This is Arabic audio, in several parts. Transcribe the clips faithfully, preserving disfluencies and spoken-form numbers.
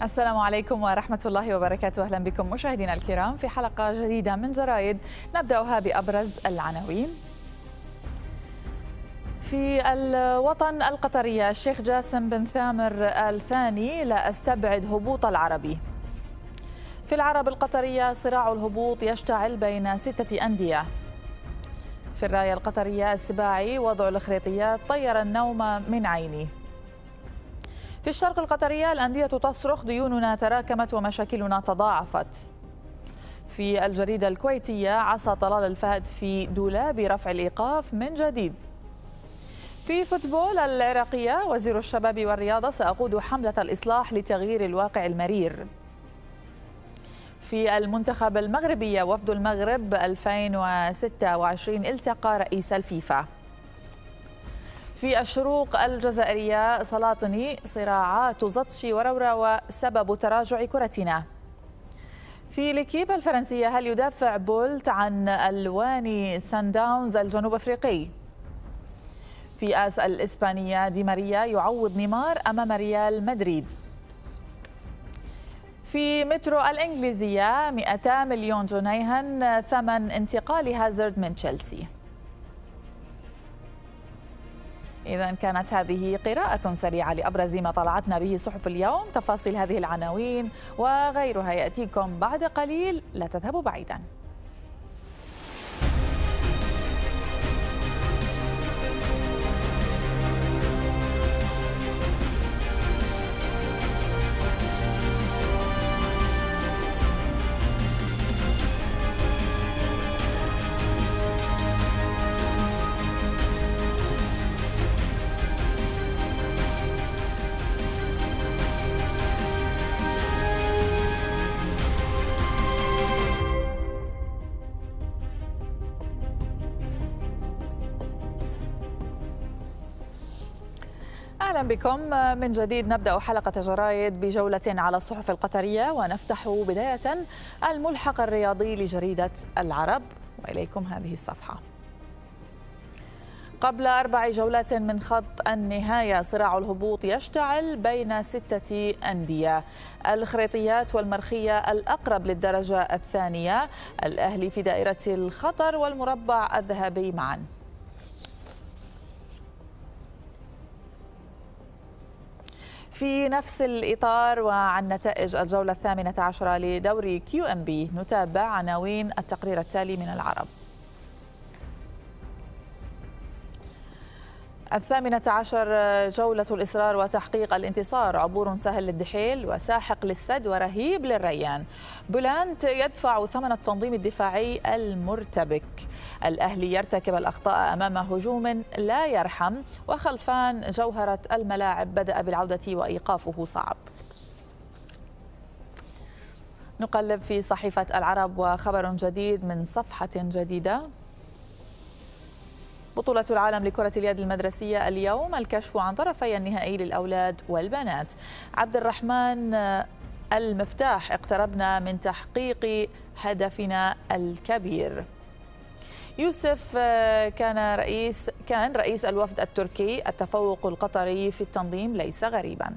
السلام عليكم ورحمة الله وبركاته. أهلا بكم مشاهدينا الكرام في حلقة جديدة من جرايد نبدأها بأبرز العناوين. في الوطن القطرية الشيخ جاسم بن ثامر الثاني: لا أستبعد هبوط العربي. في العرب القطرية: صراع الهبوط يشتعل بين ستة أندية. في الراية القطرية: السباعي: وضع الخريطيات طير النوم من عيني. في الشرق القطرية: الأندية تصرخ ديوننا تراكمت ومشاكلنا تضاعفت. في الجريدة الكويتية: عصا طلال الفهد في دولاب رفع الإيقاف من جديد. في فوتبول العراقية: وزير الشباب والرياضة: سأقود حملة الإصلاح لتغيير الواقع المرير. في المنتخب المغربي: وفد المغرب ألفين وستة وعشرين التقى رئيس الفيفا. في الشروق الجزائرية: سلاطني: صراعات زطشي وروراوة سبب تراجع كرتنا. في ليكيب الفرنسية: هل يدافع بولت عن ألوان سان داونز الجنوب أفريقي؟ في آس الإسبانية: دي ماريا يعوض نيمار أمام ريال مدريد. في مترو الإنجليزية: مئتي مليون جنيها ثمن انتقال هازارد من تشيلسي. إذا كانت هذه قراءة سريعة لأبرز ما طلعتنا به صحف اليوم. تفاصيل هذه العناوين وغيرها يأتيكم بعد قليل، لا تذهبوا بعيدا. أهلا بكم من جديد. نبدأ حلقة جرايد بجولة على الصحف القطرية، ونفتح بداية الملحق الرياضي لجريدة العرب، وإليكم هذه الصفحة. قبل أربع جولات من خط النهاية: صراع الهبوط يشتعل بين ستة أندية. الخريطيات والمرخية الأقرب للدرجة الثانية. الأهلي في دائرة الخطر والمربع الذهبي معا. في نفس الإطار وعن نتائج الجولة الثامنة عشرة لدوري كيو أم بي نتابع عناوين التقرير التالي من العرب. الثامنة عشر: جولة الإصرار وتحقيق الانتصار، عبور سهل للدحيل وساحق للسد ورهيب للريان. بولانت يدفع ثمن التنظيم الدفاعي المرتبك. الأهلي يرتكب الأخطاء أمام هجوم لا يرحم. وخلفان: جوهرة الملاعب بدأ بالعودة وإيقافه صعب. نقلب في صحيفة العرب وخبر جديد من صفحة جديدة. بطولة العالم لكرة اليد المدرسية اليوم، الكشف عن طرفي النهائي للأولاد والبنات. عبد الرحمن: المفتاح، اقتربنا من تحقيق هدفنا الكبير. يوسف: كان رئيس كان رئيس الوفد التركي، التفوق القطري في التنظيم ليس غريبا.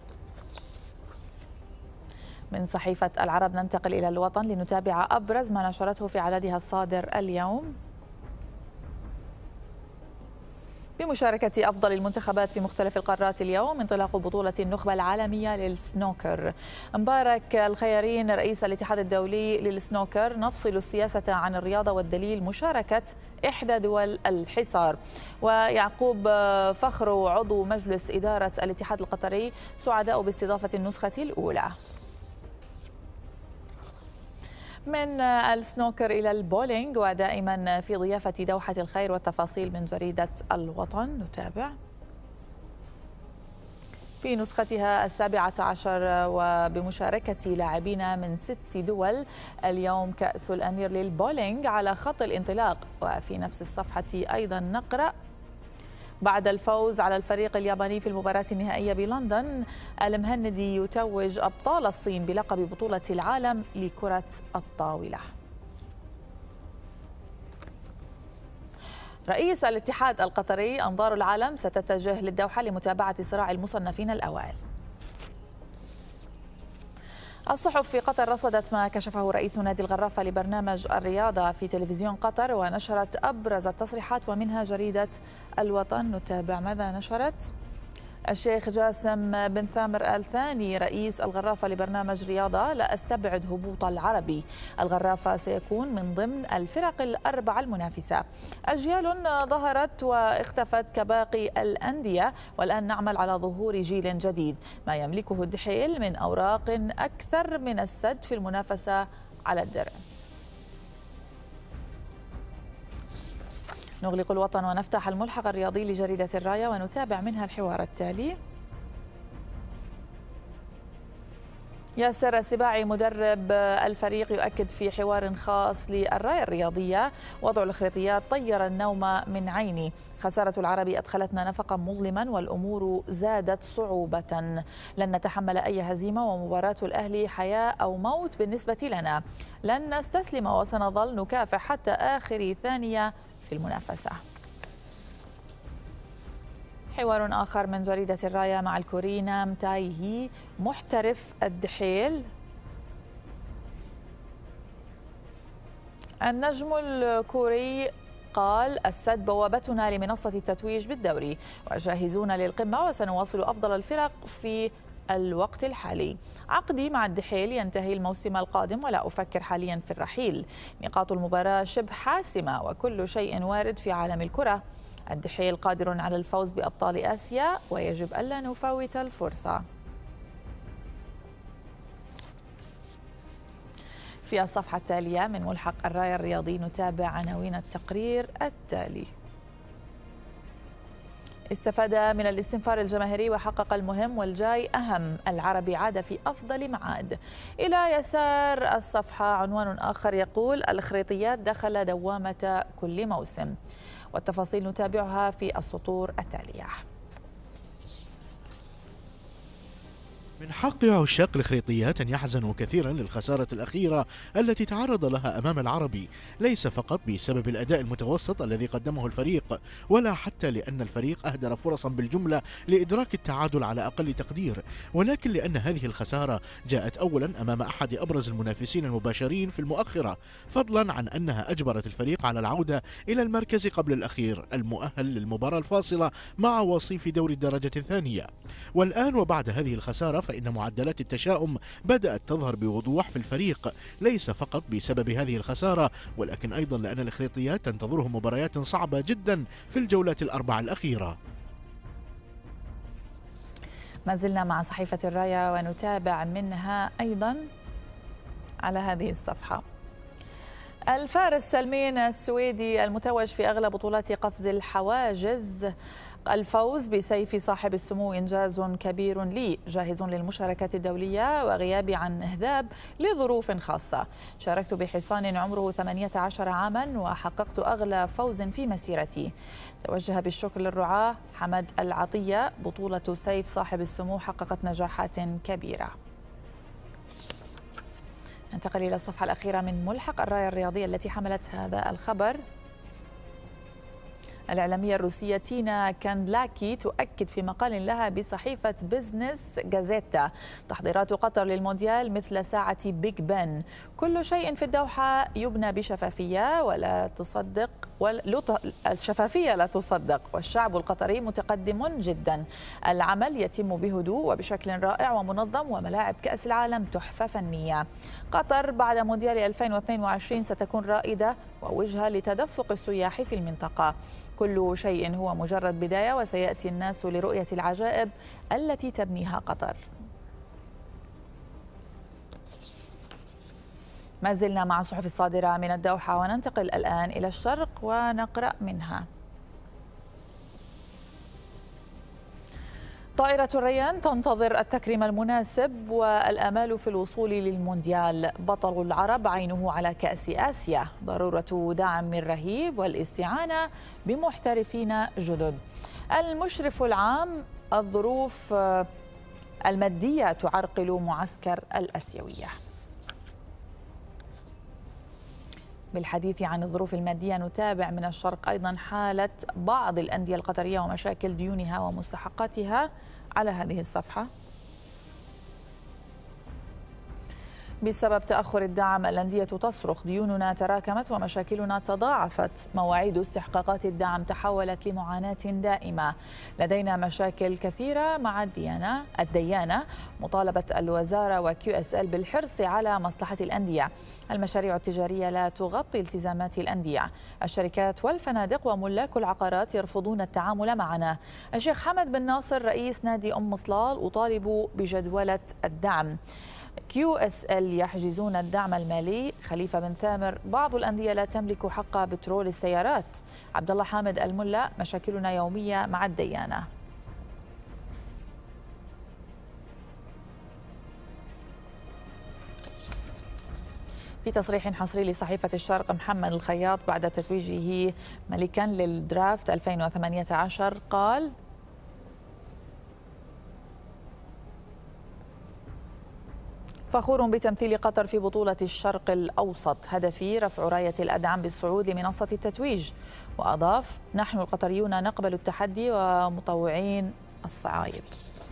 من صحيفة العرب ننتقل إلى الوطن لنتابع أبرز ما نشرته في عددها الصادر اليوم. بمشاركة أفضل المنتخبات في مختلف القارات اليوم، انطلاق بطولة النخبة العالمية للسنوكر. مبارك الخيارين رئيس الاتحاد الدولي للسنوكر: نفصل السياسة عن الرياضة والدليل مشاركة إحدى دول الحصار. ويعقوب فخر عضو مجلس إدارة الاتحاد القطري: سعداء باستضافة النسخة الأولى. من السنوكر إلى البولينج ودائما في ضيافة دوحة الخير، والتفاصيل من جريدة الوطن. نتابع في نسختها السابعة عشر وبمشاركة لاعبين من ست دول اليوم كأس الأمير للبولينج على خط الانطلاق. وفي نفس الصفحة أيضا نقرأ: بعد الفوز على الفريق الياباني في المباراة النهائية بلندن، المهندي يتوج أبطال الصين بلقب بطولة العالم لكرة الطاولة. رئيس الاتحاد القطري: أنظار العالم ستتجه للدوحة لمتابعة صراع المصنفين الأوائل. الصحف في قطر رصدت ما كشفه رئيس نادي الغرافة لبرنامج الرياضة في تلفزيون قطر، ونشرت أبرز التصريحات ومنها جريدة الوطن. نتابع ماذا نشرت. الشيخ جاسم بن ثامر آل ثاني رئيس الغرافة لبرنامج رياضة: لا أستبعد هبوط العربي، الغرافة سيكون من ضمن الفرق الأربعة المنافسة، أجيال ظهرت واختفت كباقي الأندية، والآن نعمل على ظهور جيل جديد، ما يملكه الدحيل من أوراق أكثر من السد في المنافسة على الدرع. نغلق الوطن ونفتح الملحق الرياضي لجريدة الراية ونتابع منها الحوار التالي. ياسر السباعي مدرب الفريق يؤكد في حوار خاص للراية الرياضية: وضع الخريطيات طير النوم من عيني، خسارة العربي أدخلتنا نفقا مظلما والأمور زادت صعوبة، لن نتحمل أي هزيمة ومباراة الأهلي حياة أو موت بالنسبة لنا، لن نستسلم وسنظل نكافح حتى آخر ثانية في المنافسة. حوار آخر من جريدة الراية مع الكوري نام تاي هي محترف الدحيل. النجم الكوري قال: السد بوابتنا لمنصة التتويج بالدوري وجاهزون للقمة وسنواصل أفضل الفرق في الوقت الحالي، عقدي مع الدحيل ينتهي الموسم القادم ولا أفكر حاليا في الرحيل، نقاط المباراة شبه حاسمة وكل شيء وارد في عالم الكرة، الدحيل قادر على الفوز بأبطال آسيا ويجب ألا نفوت الفرصة. في الصفحة التالية من ملحق الراية الرياضي نتابع عناوين التقرير التالي. استفاد من الاستنفار الجماهيري وحقق المهم والجاي أهم، العربي عاد في أفضل معاد. إلى يسار الصفحة عنوان آخر يقول: الخريطيات دخل دوامة كل موسم، والتفاصيل نتابعها في السطور التالية. من حق عشاق الخريطيات أن يحزنوا كثيرا للخسارة الأخيرة التي تعرض لها أمام العربي، ليس فقط بسبب الأداء المتوسط الذي قدمه الفريق، ولا حتى لأن الفريق أهدر فرصا بالجملة لإدراك التعادل على أقل تقدير، ولكن لأن هذه الخسارة جاءت أولا أمام أحد أبرز المنافسين المباشرين في المؤخرة، فضلا عن أنها أجبرت الفريق على العودة إلى المركز قبل الأخير المؤهل للمباراة الفاصلة مع وصيف دوري الدرجة الثانية. والآن وبعد هذه الخسارة فإن معدلات التشاؤم بدأت تظهر بوضوح في الفريق، ليس فقط بسبب هذه الخسارة ولكن أيضا لأن الخريطيات تنتظرهم مباريات صعبة جدا في الجولات الأربع الأخيرة. ما زلنا مع صحيفة الراية ونتابع منها أيضا على هذه الصفحة: الفارس سلمين السويدي المتوج في أغلى بطولات قفز الحواجز، الفوز بسيف صاحب السمو إنجاز كبير لي، جاهز للمشاركات الدولية وغيابي عن إهداب لظروف خاصة، شاركت بحصان عمره ثمانية عشر عاما وحققت أغلى فوز في مسيرتي. توجه بالشكر للرعاة حمد العطية، بطولة سيف صاحب السمو حققت نجاحات كبيرة. ننتقل إلى الصفحة الأخيرة من ملحق الراية الرياضية التي حملت هذا الخبر. الإعلامية الروسية تينا كاندلاكي تؤكد في مقال لها بصحيفة بزنس جازيتا: تحضيرات قطر للمونديال مثل ساعة بيج بن، كل شيء في الدوحة يبنى بشفافية ولا تصدق الشفافية لا تصدق، والشعب القطري متقدم جدا، العمل يتم بهدوء وبشكل رائع ومنظم، وملاعب كأس العالم تحفة فنية. قطر بعد مونديال ألفين واثنين وعشرين ستكون رائدة ووجهة لتدفق السياح في المنطقة، كل شيء هو مجرد بداية وسيأتي الناس لرؤية العجائب التي تبنيها قطر. ما زلنا مع الصحف الصادرة من الدوحة وننتقل الآن إلى الشرق ونقرأ منها. طائرة الريان تنتظر التكريم المناسب والآمال في الوصول للمونديال، بطل العرب عينه على كأس آسيا، ضرورة دعم رهيب والاستعانة بمحترفين جدد. المشرف العام: الظروف المادية تعرقل معسكر الآسيوية. بالحديث عن الظروف المادية نتابع من الشرق أيضا حالة بعض الأندية القطرية ومشاكل ديونها ومستحقاتها على هذه الصفحة. بسبب تأخر الدعم الأندية تصرخ، ديوننا تراكمت ومشاكلنا تضاعفت، مواعيد استحقاقات الدعم تحولت لمعاناة دائمة، لدينا مشاكل كثيرة مع الديانة الديانة، مطالبة الوزارة وكيو اس ال بالحرص على مصلحة الأندية، المشاريع التجارية لا تغطي التزامات الأندية، الشركات والفنادق وملاك العقارات يرفضون التعامل معنا، الشيخ حمد بن ناصر رئيس نادي أم صلال أطالب بجدولة الدعم، كيو اس ال يحجزون الدعم المالي، خليفة بن ثامر بعض الأندية لا تملك حق بترول السيارات، عبد الله حامد الملا مشاكلنا يومية مع الديانة. في تصريح حصري لصحيفة الشرق، محمد الخياط بعد تتويجه ملكا للدرافت ألفين وثمانية عشر قال: فخور بتمثيل قطر في بطولة الشرق الأوسط، هدفي رفع راية الأدعم بالصعود لمنصة التتويج. وأضاف: نحن القطريون نقبل التحدي ومطوعين الصعايب.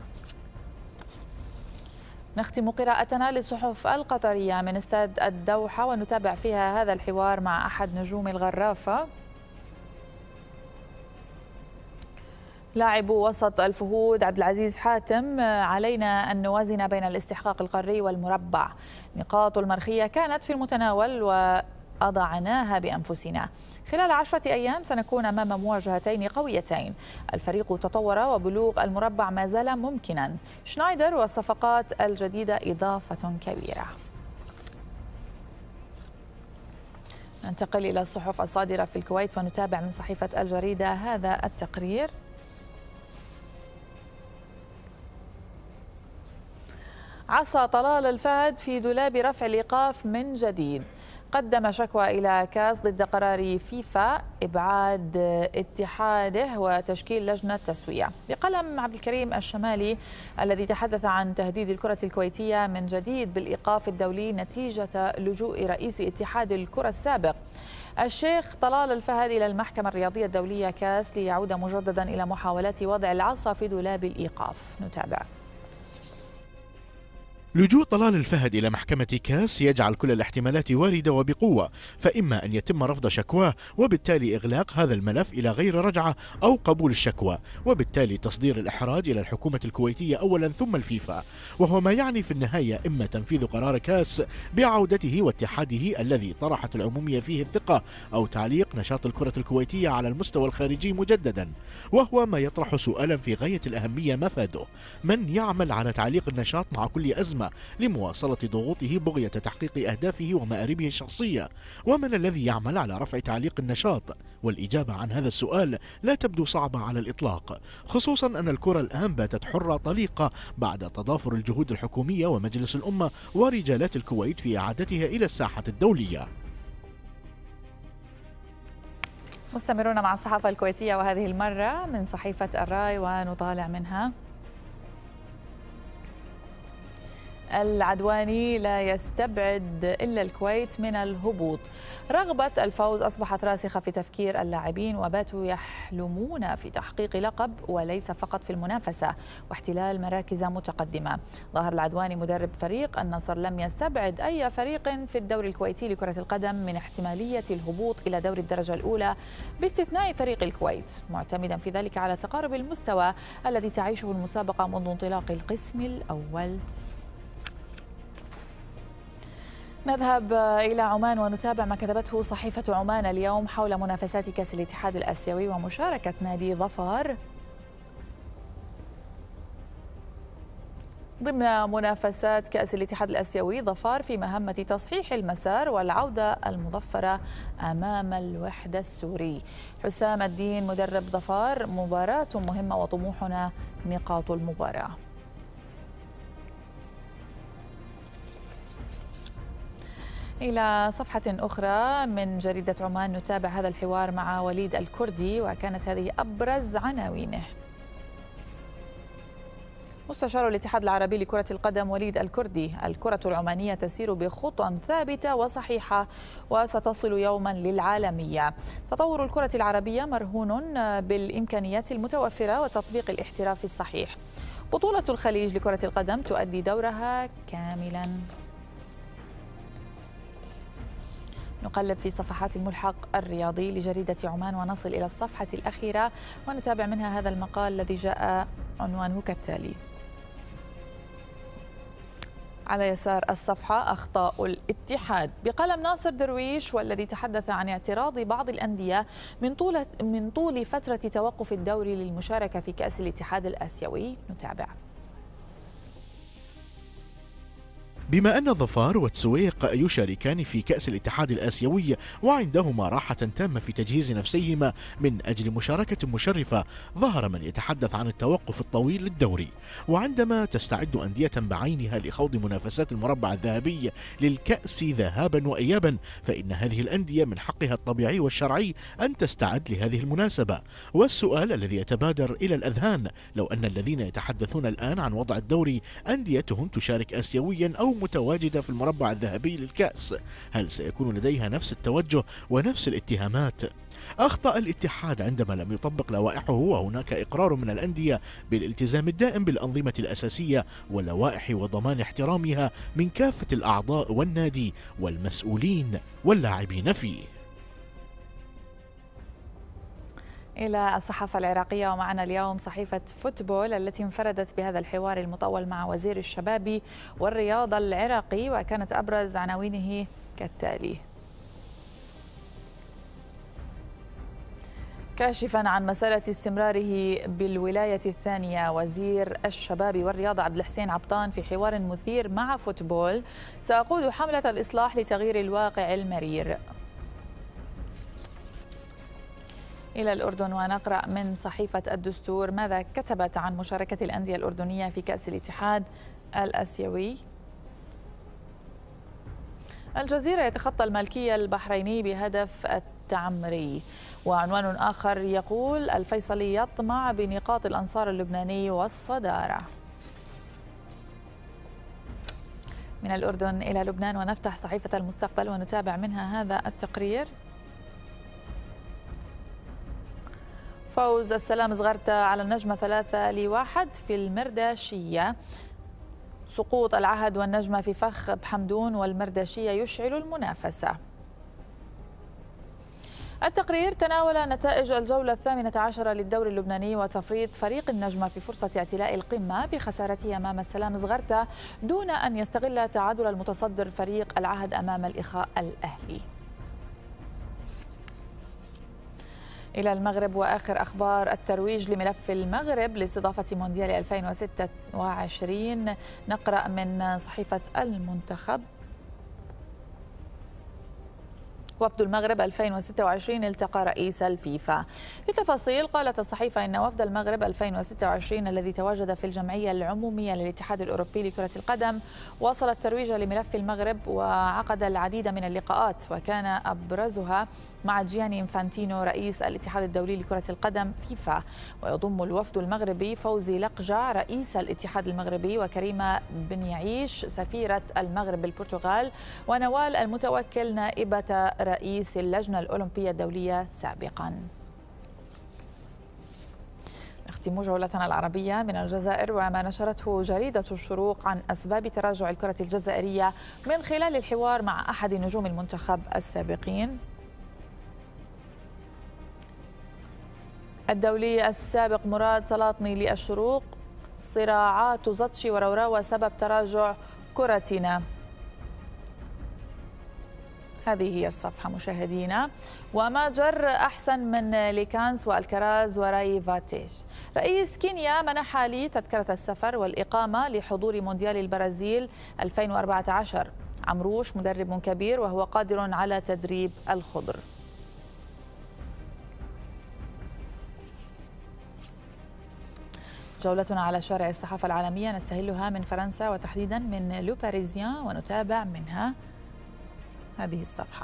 نختم قراءتنا للصحف القطرية من استاد الدوحة ونتابع فيها هذا الحوار مع أحد نجوم الغرافة. لاعب وسط الفهود عبد العزيز حاتم: علينا أن نوازن بين الاستحقاق القاري والمربع، نقاط المرخية كانت في المتناول وأضعناها بأنفسنا، خلال عشرة أيام سنكون أمام مواجهتين قويتين، الفريق تطور وبلوغ المربع ما زال ممكنا، شنايدر والصفقات الجديدة إضافة كبيرة. ننتقل إلى الصحف الصادرة في الكويت ونتابع من صحيفة الجريدة هذا التقرير. عصى طلال الفهد في دولاب رفع الإيقاف من جديد، قدم شكوى إلى كاس ضد قرار فيفا إبعاد اتحاده وتشكيل لجنة تسوية، بقلم عبد الكريم الشمالي الذي تحدث عن تهديد الكرة الكويتية من جديد بالإيقاف الدولي نتيجة لجوء رئيس اتحاد الكرة السابق الشيخ طلال الفهد إلى المحكمة الرياضية الدولية كاس ليعود مجددا إلى محاولات وضع العصا في دولاب الإيقاف. نتابع. لجوء طلال الفهد إلى محكمة كاس يجعل كل الاحتمالات واردة وبقوة، فإما أن يتم رفض شكواه وبالتالي إغلاق هذا الملف إلى غير رجعة، أو قبول الشكوى وبالتالي تصدير الإحراج إلى الحكومة الكويتية أولا ثم الفيفا، وهو ما يعني في النهاية إما تنفيذ قرار كاس بعودته واتحاده الذي طرحت العمومية فيه الثقة، أو تعليق نشاط الكرة الكويتية على المستوى الخارجي مجددا، وهو ما يطرح سؤالا في غاية الأهمية مفاده: من يعمل على تعليق النشاط مع كل أزمة لمواصلة ضغوطه بغية تحقيق أهدافه ومآربه الشخصية؟ ومن الذي يعمل على رفع تعليق النشاط؟ والإجابة عن هذا السؤال لا تبدو صعبة على الإطلاق، خصوصا أن الكرة الآن باتت حرة طليقة بعد تضافر الجهود الحكومية ومجلس الأمة ورجالات الكويت في إعادتها إلى الساحة الدولية. مستمرون مع الصحافة الكويتية وهذه المرة من صحيفة الراي ونطالع منها: العدواني لا يستبعد إلا الكويت من الهبوط، رغبة الفوز أصبحت راسخة في تفكير اللاعبين وباتوا يحلمون في تحقيق لقب وليس فقط في المنافسة واحتلال مراكز متقدمة. ظهر العدواني مدرب فريق النصر لم يستبعد أي فريق في الدوري الكويتي لكرة القدم من احتمالية الهبوط إلى دوري الدرجة الأولى باستثناء فريق الكويت، معتمدا في ذلك على تقارب المستوى الذي تعيشه المسابقة منذ انطلاق القسم الأول. نذهب إلى عمان ونتابع ما كتبته صحيفة عمان اليوم حول منافسات كأس الاتحاد الآسيوي ومشاركة نادي ظفار ضمن منافسات كأس الاتحاد الآسيوي. ظفار في مهمة تصحيح المسار والعودة المظفرة أمام الوحدة السوري. حسام الدين مدرب ظفار: مباراة مهمة وطموحنا نقاط المباراة. إلى صفحة أخرى من جريدة عمان نتابع هذا الحوار مع وليد الكردي، وكانت هذه أبرز عناوينه. مستشار الاتحاد العربي لكرة القدم وليد الكردي: الكرة العمانية تسير بخطى ثابتة وصحيحة وستصل يوما للعالمية. تطور الكرة العربية مرهون بالإمكانيات المتوفرة وتطبيق الاحتراف الصحيح. بطولة الخليج لكرة القدم تؤدي دورها كاملا. نقلب في صفحات الملحق الرياضي لجريدة عمان ونصل إلى الصفحة الأخيرة ونتابع منها هذا المقال الذي جاء عنوانه كالتالي: على يسار الصفحة أخطاء الاتحاد بقلم ناصر درويش، والذي تحدث عن اعتراض بعض الأندية من طول من طول فترة توقف الدوري للمشاركة في كأس الاتحاد الآسيوي. نتابع. بما أن ظفار وتسويق يشاركان في كأس الاتحاد الآسيوي وعندهما راحة تامة في تجهيز نفسيهما من أجل مشاركة مشرفة، ظهر من يتحدث عن التوقف الطويل للدوري. وعندما تستعد أندية بعينها لخوض منافسات المربع الذهبي للكأس ذهابا وإيابا، فإن هذه الأندية من حقها الطبيعي والشرعي أن تستعد لهذه المناسبة. والسؤال الذي يتبادر إلى الأذهان: لو أن الذين يتحدثون الآن عن وضع الدوري أنديتهم تشارك آسيويا أو متواجدة في المربع الذهبي للكأس، هل سيكون لديها نفس التوجه ونفس الاتهامات؟ أخطأ الاتحاد عندما لم يطبق لوائحه، وهناك إقرار من الأندية بالالتزام الدائم بالأنظمة الأساسية واللوائح وضمان احترامها من كافة الأعضاء والنادي والمسؤولين واللاعبين فيه. إلى الصحافة العراقية، ومعنا اليوم صحيفة فوتبول التي انفردت بهذا الحوار المطول مع وزير الشباب والرياضة العراقي، وكانت أبرز عناوينه كالتالي: كاشفا عن مسألة استمراره بالولاية الثانية، وزير الشباب والرياضة عبد الحسين عبطان في حوار مثير مع فوتبول: سأقود حملة الإصلاح لتغيير الواقع المرير. إلى الأردن ونقرأ من صحيفة الدستور ماذا كتبت عن مشاركة الأندية الأردنية في كأس الاتحاد الآسيوي. الجزيرة يتخطى الملكية البحريني بهدف التعمري. وعنوان آخر يقول: الفيصلي يطمع بنقاط الأنصار اللبناني والصدارة. من الأردن إلى لبنان ونفتح صحيفة المستقبل ونتابع منها هذا التقرير: فوز السلام زغرتة على النجمة ثلاثة لواحد في المرداشية. سقوط العهد والنجمة في فخ بحمدون والمرداشية يشعل المنافسة. التقرير تناول نتائج الجولة الثامنة عشرة للدوري اللبناني وتفريط فريق النجمة في فرصة اعتلاء القمة بخسارته أمام السلام زغرتة دون أن يستغل تعادل المتصدر فريق العهد أمام الإخاء الأهلي. إلى المغرب وآخر أخبار الترويج لملف المغرب لاستضافة مونديال ألفين وستة وعشرين. نقرأ من صحيفة المنتخب: وفد المغرب ألفين وستة وعشرين التقى رئيس الفيفا. في تفاصيل قالت الصحيفة إن وفد المغرب ألفين وستة وعشرين الذي تواجد في الجمعية العمومية للاتحاد الأوروبي لكرة القدم واصل الترويج لملف المغرب وعقد العديد من اللقاءات، وكان أبرزها مع جياني إنفانتينو رئيس الاتحاد الدولي لكرة القدم فيفا. ويضم الوفد المغربي فوزي لقجع رئيس الاتحاد المغربي، وكريمة بن يعيش سفيرة المغرب بالبرتغال، ونوال المتوكل نائبة رئيس اللجنة الأولمبية الدولية سابقا. نختم جولتنا العربية من الجزائر وما نشرته جريدة الشروق عن أسباب تراجع الكرة الجزائرية من خلال الحوار مع أحد نجوم المنتخب السابقين. الدولي السابق مراد سلاطني للشروق: صراعات زطشي وروراوة سبب تراجع كرتنا. هذه هي الصفحة مشاهدينا. وما جر أحسن من ليكانس والكراز وراي فاتيش. رئيس كينيا منح لي تذكرة السفر والإقامة لحضور مونديال البرازيل ألفين وأربعة عشر. عمروش مدرب كبير وهو قادر على تدريب الخضر. جولتنا على شارع الصحافة العالمية نستهلها من فرنسا وتحديدا من لو باريزيان ونتابع منها هذه الصفحة: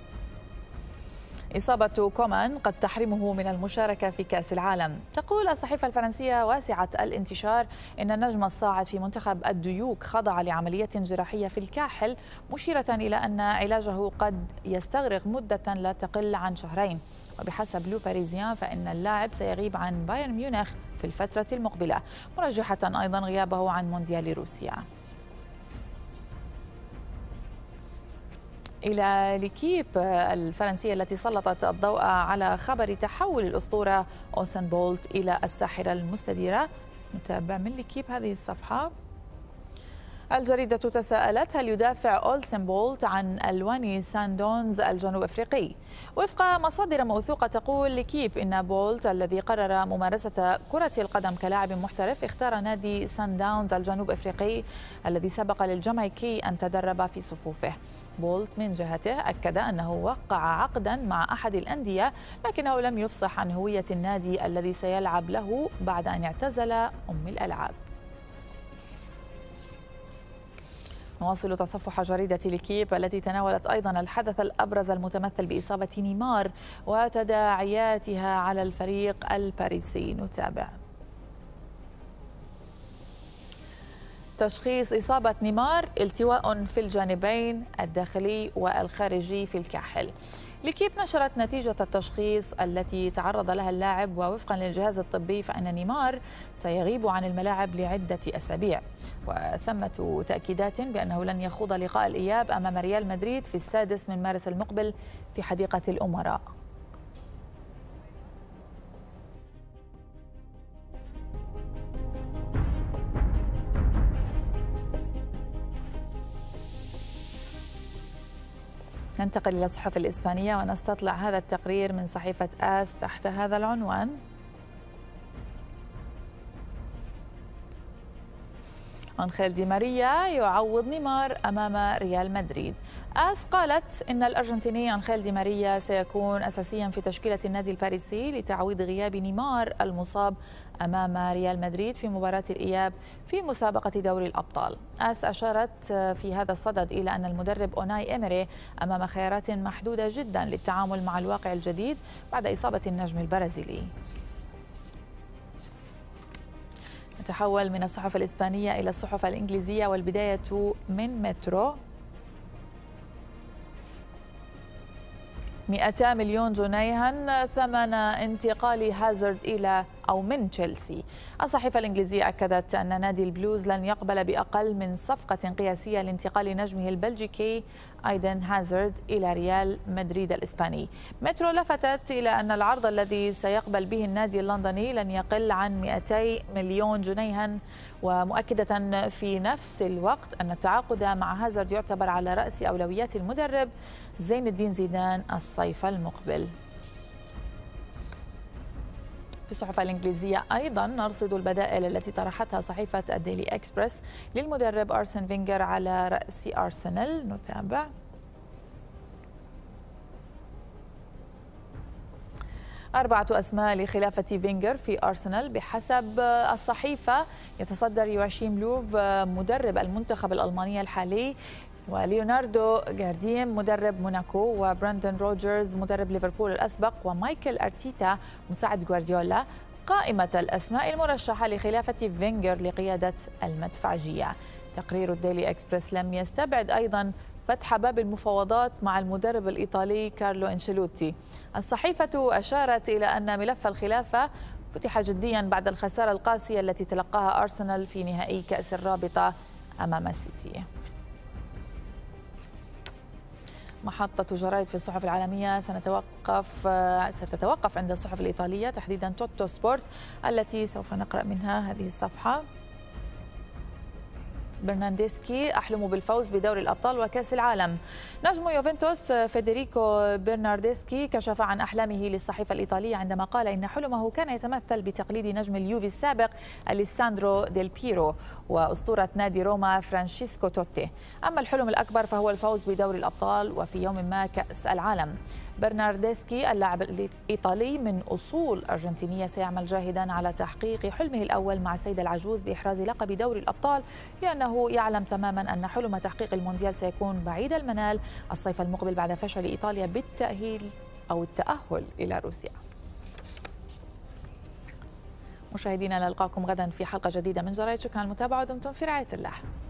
إصابة كومان قد تحرمه من المشاركة في كأس العالم. تقول الصحيفة الفرنسية واسعة الانتشار إن النجم الصاعد في منتخب الديوك خضع لعملية جراحية في الكاحل، مشيرة إلى أن علاجه قد يستغرق مدة لا تقل عن شهرين. وبحسب لو باريزيان فإن اللاعب سيغيب عن بايرن ميونخ في الفترة المقبلة، مرجحة أيضا غيابه عن مونديال روسيا. إلى ليكيب الفرنسية التي سلطت الضوء على خبر تحول الأسطورة أوسين بولت إلى الساحرة المستديرة. نتابع من ليكيب هذه الصفحة. الجريدة تساءلت: هل يدافع أوسين بولت عن ألوان ساندونز الجنوب أفريقي؟ وفق مصادر موثوقة تقول ليكيب إن بولت الذي قرر ممارسة كرة القدم كلاعب محترف اختار نادي ساندونز الجنوب أفريقي الذي سبق للجامايكي أن تدرب في صفوفه. بولت من جهته أكد أنه وقع عقدا مع أحد الأندية، لكنه لم يفصح عن هوية النادي الذي سيلعب له بعد أن اعتزل أم الألعاب. نواصل تصفح جريدة ليكيب التي تناولت أيضا الحدث الأبرز المتمثل بإصابة نيمار وتداعياتها على الفريق الباريسي. نتابع. تشخيص إصابة نيمار: التواء في الجانبين الداخلي والخارجي في الكاحل. ليكيب نشرت نتيجة التشخيص التي تعرض لها اللاعب، ووفقا للجهاز الطبي فإن نيمار سيغيب عن الملاعب لعدة أسابيع، وثمة تأكيدات بأنه لن يخوض لقاء الإياب أمام ريال مدريد في السادس من مارس المقبل في حديقة الأمراء. ننتقل إلى الصحف الإسبانية ونستطلع هذا التقرير من صحيفة آس تحت هذا العنوان: أنخيل دي ماريا يعوض نيمار أمام ريال مدريد. آس قالت إن الأرجنتيني أنخيل دي ماريا سيكون أساسيا في تشكيلة النادي الباريسي لتعويض غياب نيمار المصاب أمام ريال مدريد في مباراة الإياب في مسابقة دوري الأبطال. آس أشارت في هذا الصدد إلى أن المدرب أوناي إيميري أمام خيارات محدودة جدا للتعامل مع الواقع الجديد بعد إصابة النجم البرازيلي. نتحول من الصحف الإسبانية إلى الصحف الإنجليزية، والبداية من مترو. مئتا مليون جنيها ثمن انتقال هازارد إلى أو من تشيلسي. الصحيفة الإنجليزية أكدت أن نادي البلوز لن يقبل بأقل من صفقة قياسية لانتقال نجمه البلجيكي ايدن هازارد إلى ريال مدريد الإسباني. مترو لفتت إلى أن العرض الذي سيقبل به النادي اللندني لن يقل عن مئتي مليون جنيها، ومؤكدة في نفس الوقت أن التعاقد مع هازارد يعتبر على رأس أولويات المدرب زين الدين زيدان الصيف المقبل. في الصحف الإنجليزية أيضا نرصد البدائل التي طرحتها صحيفة الديلي إكسبرس للمدرب أرسن فينجر على رأس أرسنال. نتابع. أربعة أسماء لخلافة فينجر في أرسنال بحسب الصحيفة. يتصدر يواشيم لوف مدرب المنتخب الألماني الحالي، وليوناردو جارديم مدرب موناكو، وبراندن روجرز مدرب ليفربول الأسبق، ومايكل أرتيتا مساعد غوارديولا قائمة الأسماء المرشحة لخلافة فينجر لقيادة المدفعجية. تقرير الديلي إكسبرس لم يستبعد أيضا فتح باب المفاوضات مع المدرب الإيطالي كارلو أنشيلوتي. الصحيفة أشارت إلى أن ملف الخلافة فتح جديا بعد الخسارة القاسية التي تلقاها أرسنال في نهائي كأس الرابطة أمام السيتي. محطة جرايد في الصحف العالمية سنتوقف ستتوقف عند الصحف الإيطالية، تحديدا توتو سبورت التي سوف نقرأ منها هذه الصفحة. برناردسكي: أحلم بالفوز بدوري الأبطال وكأس العالم. نجم يوفنتوس فيدريكو برناردسكي كشف عن أحلامه للصحيفة الإيطالية عندما قال إن حلمه كان يتمثل بتقليد نجم اليوفي السابق أليساندرو ديل بيرو وأسطورة نادي روما فرانشيسكو توتي. أما الحلم الأكبر فهو الفوز بدوري الأبطال وفي يوم ما كأس العالم. برناردسكي اللاعب الإيطالي من أصول أرجنتينية سيعمل جاهدا على تحقيق حلمه الأول مع السيدة العجوز بإحراز لقب دوري الأبطال، لأنه يعلم تماما أن حلم تحقيق المونديال سيكون بعيد المنال الصيف المقبل بعد فشل إيطاليا بالتأهيل أو التأهل إلى روسيا. مشاهدينا، نلقاكم غدا في حلقة جديدة من جرايد. شكرا على المتابعة ودمتم في رعاية الله.